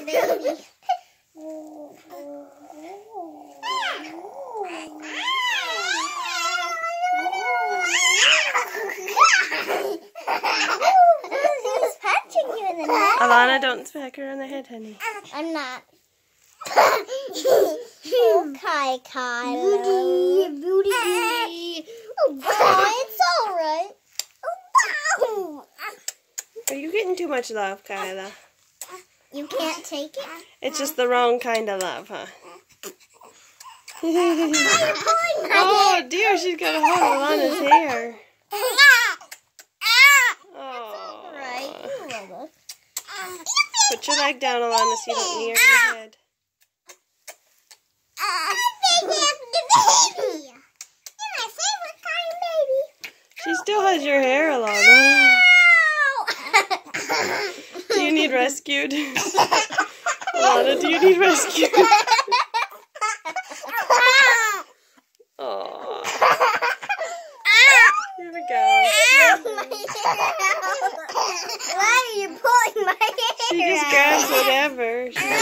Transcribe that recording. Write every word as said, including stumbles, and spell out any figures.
baby. He's punching you in the neck. Alana, don't smack her on the head, honey. I'm not. Okay, Kyla. Booty, booty, booty. Oh, it's all right. Are you getting too much love, Kyla? You can't take it? It's just the wrong kind of love, huh? Oh, Oh dear, she's got a hold of Alana's hair. Oh. Right. You love us. Put your leg down, Alana, so you don't near your head. She still has your hair, Alana. Do you need rescued? Alana, do you need rescued? Oh. Here we go. Why are you pulling my hair? She just grabs whatever.